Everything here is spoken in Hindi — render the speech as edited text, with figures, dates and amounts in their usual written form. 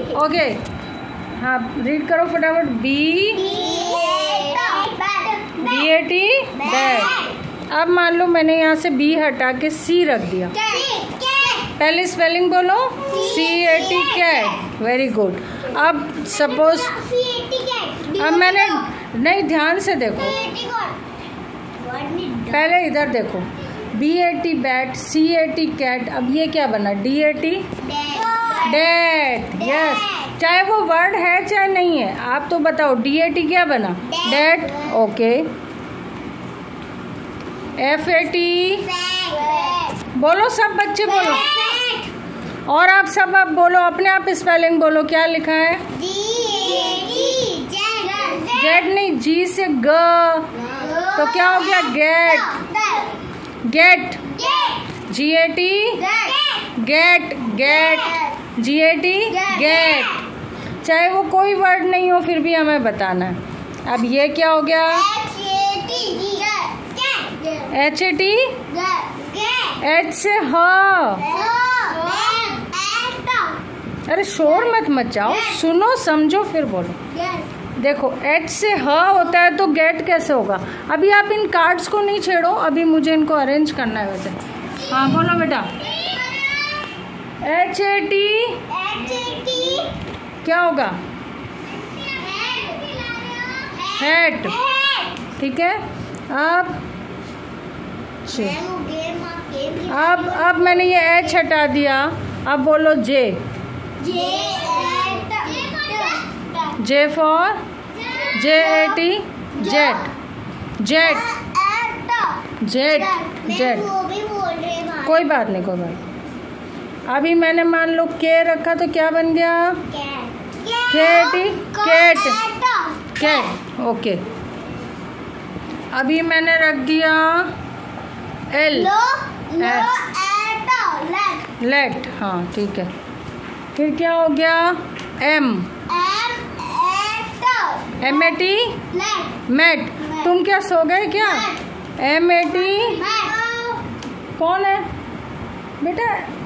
ओके, हाँ रीड करो फटाफट। BAT bat. अब मान लो मैंने यहाँ से B हटा के C रख दिया। पहले स्पेलिंग बोलो, CAT कैट। Very good. अब सपोज, अब मैंने नहीं, ध्यान से देखो, पहले इधर देखो, BAT बैट, CAT कैट। अब ये क्या बना? DAT date. यस, चाहे वो वर्ड है चाहे नहीं है, आप तो बताओ DAT क्या बना? डेट। ओके। FAT बोलो, सब बच्चे बोलो, और आप सब अब बोलो, अपने आप स्पेलिंग बोलो। क्या लिखा है? जेड नहीं, G से ग, तो क्या हो गया? Get. Get, GAT get, get, GAT get. चाहे वो कोई वर्ड नहीं हो फिर भी हमें बताना है। अब ये क्या हो गया? HAT, H से ह। अरे शोर मत मचाओ, सुनो समझो फिर बोलो। देखो H से ह होता है तो गेट कैसे होगा? अभी आप इन कार्ड्स को नहीं छेड़ो, अभी मुझे इनको अरेंज करना है वैसे। हाँ बोलो बेटा। HAT क्या होगा? हैट। ठीक है। अब मैंने ये H हटा दिया, अब बोलो J। J for JAT jet. Jet, jet, jet. कोई बात नहीं, कोई बात नहीं। अभी मैंने मान लो K रखा तो क्या बन गया? Cat, cat, cat. ओके। अभी मैंने रख दिया L, लेट। हाँ ठीक है। फिर क्या हो गया? M, MAT mat. तुम क्या सो गए क्या? MAT कौन है बेटा?